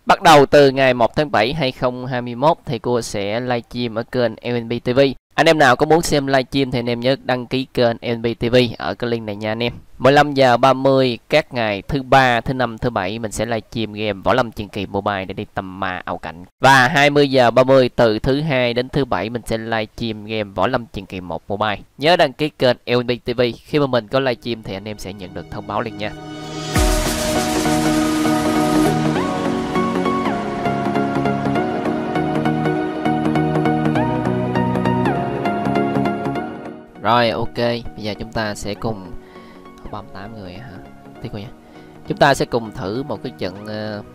Bắt đầu từ ngày 1 tháng 7 2021 thì cô sẽ livestream ở kênh LNB TV. Anh em nào có muốn xem livestream thì anh em nhớ đăng ký kênh LNB TV ở cái link này nha anh em. 15 giờ 30 các ngày thứ ba, thứ năm, thứ bảy mình sẽ livestream game Võ Lâm Truyền Kỳ Mobile để đi tầm ma ảo cảnh. Và 20 giờ 30 từ thứ hai đến thứ bảy mình sẽ livestream game Võ Lâm Truyền Kỳ 1 Mobile. Nhớ đăng ký kênh LNB TV, khi mà mình có livestream thì anh em sẽ nhận được thông báo liền nha. Rồi ok, bây giờ chúng ta sẽ cùng 38 người hả? Tiếp nha. Chúng ta sẽ cùng thử một cái trận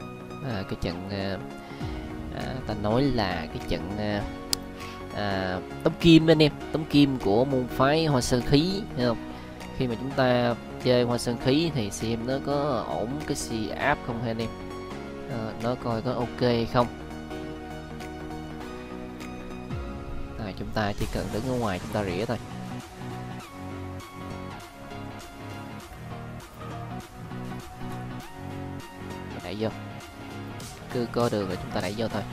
ta nói là cái trận tống kim anh em, tống kim của môn phái Hoa Sơn Khí, thấy không? Khi mà chúng ta chơi Hoa Sơn Khí thì xem nó có ổn cái si áp không hay anh em? Nó coi có ok hay không? Chúng ta chỉ cần đứng ở ngoài chúng ta rỉa thôi. Đẩy vô, cứ có đường rồi chúng ta đẩy vô thôi.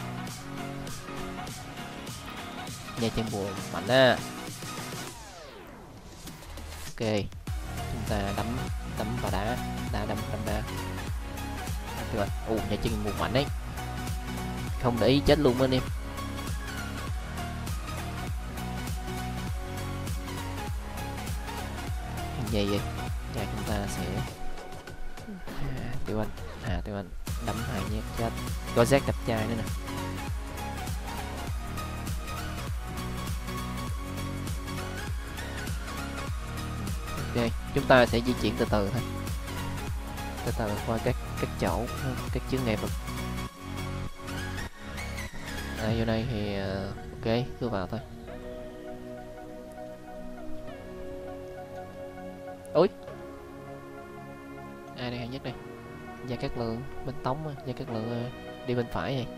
Nha trang buồn mạnh á. Ok, chúng ta đấm vào đá đấm đá. Nha trang buồn mạnh đấy, không để ý chết luôn anh em. Vậy chúng ta sẽ Tiêu Anh đấm 2 nhát chết. Có rác đập chai nữa nè. Ok, chúng ta sẽ di chuyển từ từ thôi, từ từ qua các chỗ, các chướng ngại vật. Vô đây thì ok, cứ vào thôi. Ôi, ai đây hay nhất đây? Gia Cát Lượng bên Tống, Gia Cát Lượng đi bên phải này.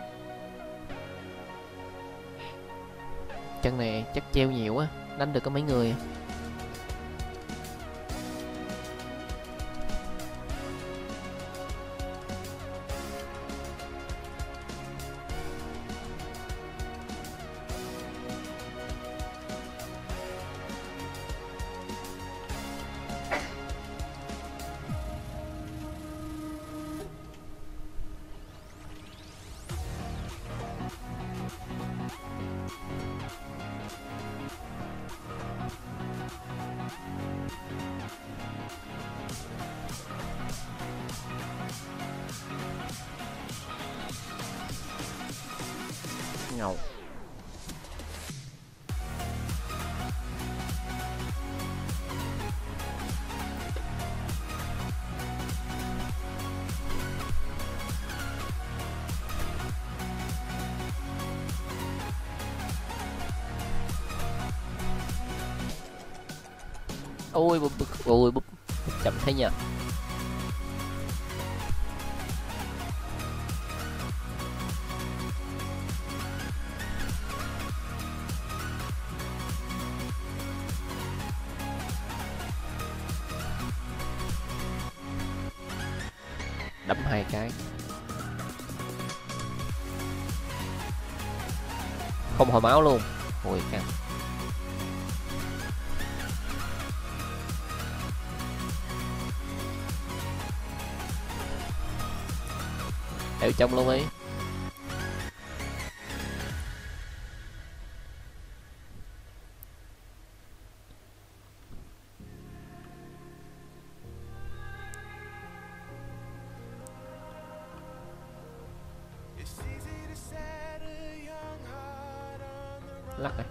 Chân này chắc treo nhiều á, đánh được có mấy người. Ngầu. Ôi bụp chậm thế nhỉ. Đấm 2 cái không hồi máu luôn. Ôi căng. Đeo trong luôn ấy. Lắc này.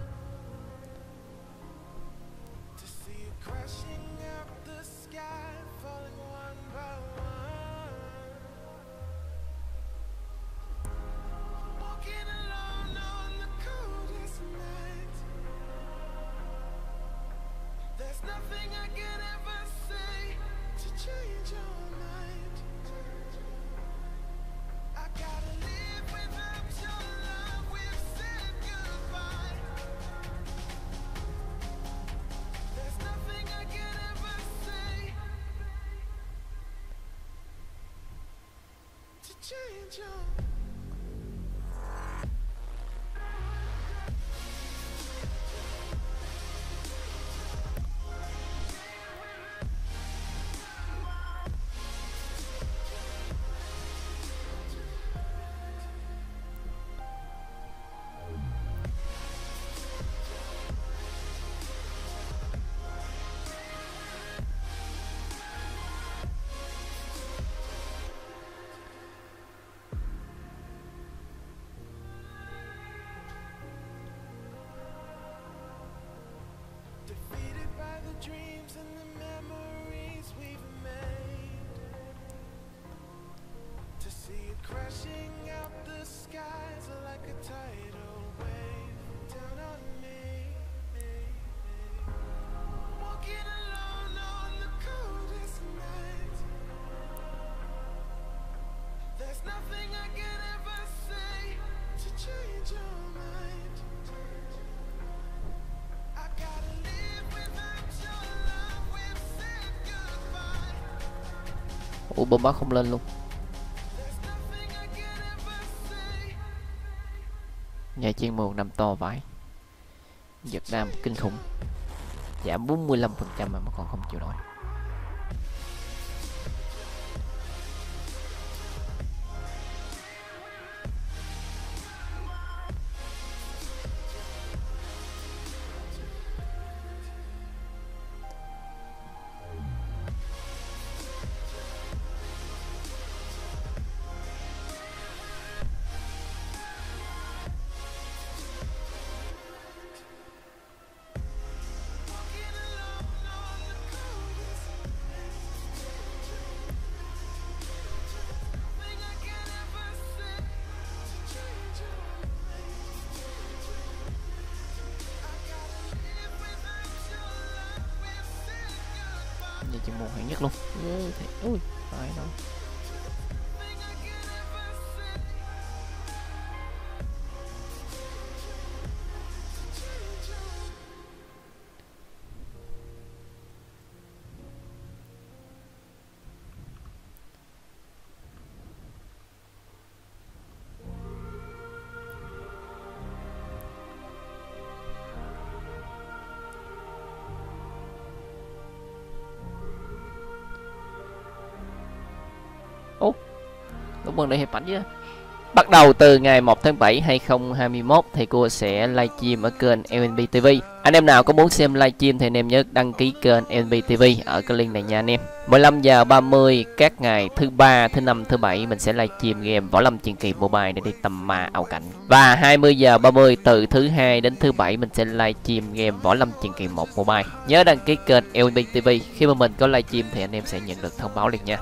Ủa bom bá không lên luôn. Nhà chuyên môn nằm to vãi. Việt Nam kinh khủng. Giảm 45% mà còn không chịu nổi. Nhà chuyên môn hạng nhất luôn. Ui, phải đâu. Đúng ơn đây hiệp ảnh chứ. Bắt đầu từ ngày 1 tháng 7 2021 thì cô sẽ livestream ở kênh LNB TV. Anh em nào có muốn xem livestream thì anh em nhớ đăng ký kênh LNB TV ở cái link này nha anh em. 15 giờ 30 các ngày thứ ba, thứ năm, thứ bảy mình sẽ livestream game Võ Lâm Truyền Kỳ Mobile để đi tầm ma ảo cảnh. Và 20 giờ 30 từ thứ hai đến thứ bảy mình sẽ livestream game Võ Lâm Truyền Kỳ 1 Mobile. Nhớ đăng ký kênh LNB TV, khi mà mình có livestream thì anh em sẽ nhận được thông báo liền nha.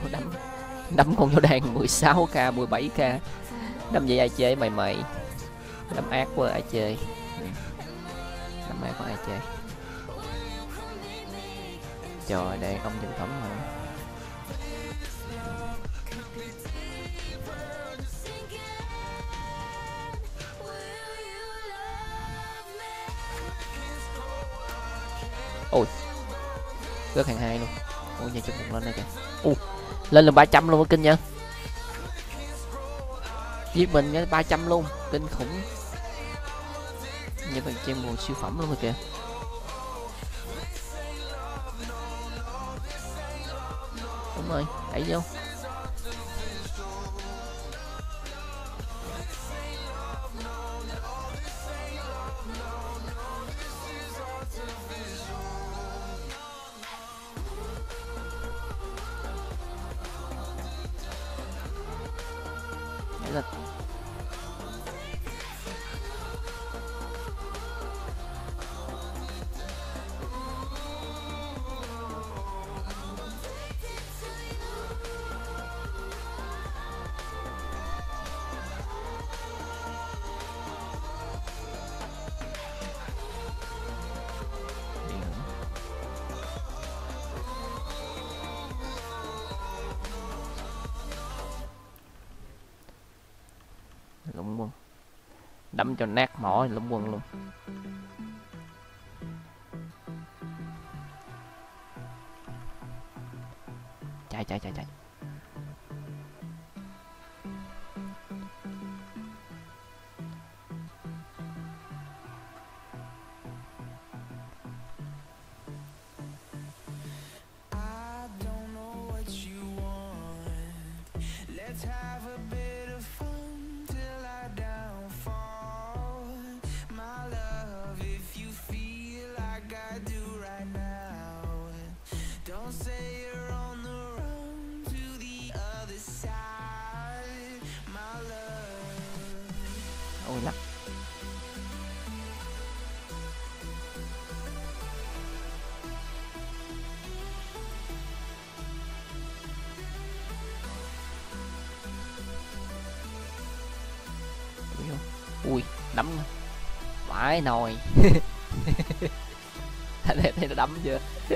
Đấm con vô đàn 16k 17k. Đâm vậy ai chơi mày mày. Đâm ác quá ai chơi. Đâm ác quá ai chơi. Trời đây ông dân phẩm rồi. Ôi rớt hàng 2 luôn. Ôi giờ chụp một lên đây kìa. Lên là 300 luôn, kinh nha. Giết mình cái 300 luôn, kinh khủng. Như phần trên một siêu phẩm luôn rồi kìa. Đúng rồi, đẩy vô. Đấy là lũng quân, đấm cho nát mỏ lũng quân luôn. Chạy. Ôi lắm. Ui đấm vãi nồi. Thấy nó đấm chưa.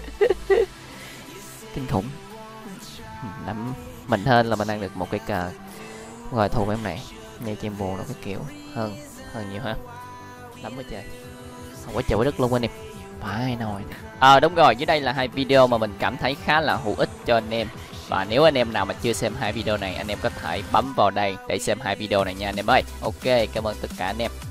Kinh khủng. Đấm mình hơn là mình ăn được một cái cờ. Rồi thua em này nghe chim buồn nó cái kiểu hơn nhiều ha. Đấm quá trời, không quá trời quá đất luôn anh em. Phải nồi. Đúng rồi, dưới đây là 2 video mà mình cảm thấy khá là hữu ích cho anh em. Và nếu anh em nào mà chưa xem 2 video này, anh em có thể bấm vào đây để xem 2 video này nha anh em ơi. Ok, cảm ơn tất cả anh em.